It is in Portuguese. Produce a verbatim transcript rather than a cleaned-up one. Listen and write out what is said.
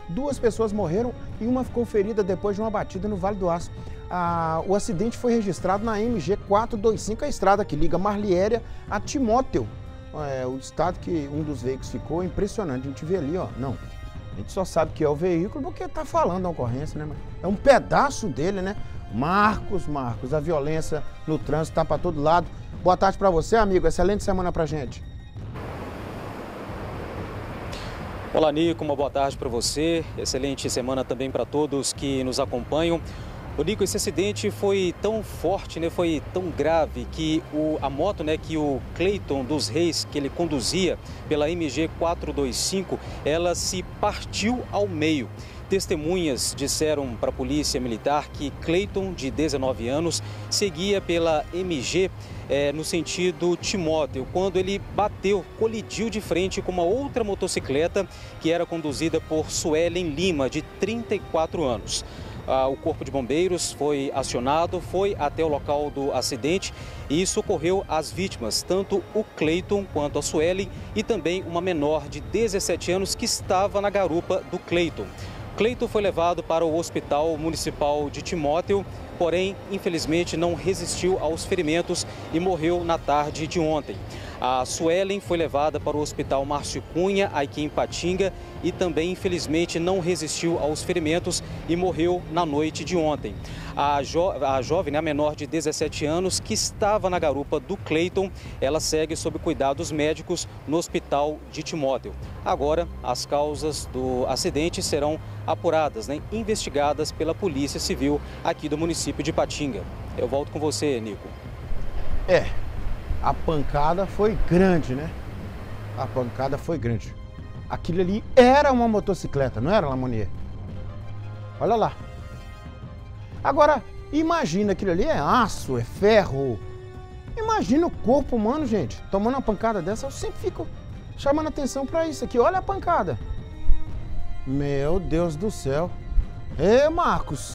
Duas pessoas morreram e uma ficou ferida depois de uma batida no Vale do Aço. Ah, o acidente foi registrado na M G quatrocentos e vinte e cinco, a estrada que liga Marliéria a Timóteo. É, o estado que um dos veículos ficou é impressionante. A gente vê ali, ó, não. A gente só sabe que é o veículo porque tá falando a ocorrência, né? É um pedaço dele, né? Marcos, Marcos, a violência no trânsito tá para todo lado. Boa tarde para você, amigo. Excelente semana pra gente. Olá, Nico, uma boa tarde para você. Excelente semana também para todos que nos acompanham. O Nico, esse acidente foi tão forte, né, foi tão grave que o, a moto, né, que o Cleiton dos Reis, que ele conduzia pela M G quatrocentos e vinte e cinco, ela se partiu ao meio. Testemunhas disseram para a polícia militar que Cleiton, de dezenove anos, seguia pela M G é, no sentido Timóteo, quando ele bateu, colidiu de frente com uma outra motocicleta que era conduzida por Suelen Lima, de trinta e quatro anos. Ah, o Corpo de Bombeiros foi acionado, foi até o local do acidente e socorreu as vítimas, tanto o Cleiton quanto a Suelen e também uma menor de dezessete anos que estava na garupa do Cleiton. Cleiton foi levado para o Hospital Municipal de Timóteo, porém, infelizmente, não resistiu aos ferimentos e morreu na tarde de ontem. A Suelen foi levada para o Hospital Márcio Cunha, aqui em Patinga, e também, infelizmente, não resistiu aos ferimentos e morreu na noite de ontem. A, jo a jovem, né, a menor de dezessete anos, que estava na garupa do Cleiton, ela segue sob cuidados médicos no Hospital de Timóteo. Agora, as causas do acidente serão apuradas, né, investigadas pela Polícia Civil aqui do município de Patinga. Eu volto com você, Nico. É, a pancada foi grande, né? A pancada foi grande. Aquilo ali era uma motocicleta, não era, Lamonier? Olha lá. Agora, imagina, aquilo ali é aço, é ferro. Imagina o corpo humano, gente, tomando uma pancada dessa. Eu sempre fico chamando atenção para isso aqui. Olha a pancada. Meu Deus do céu. Ê, Marcos,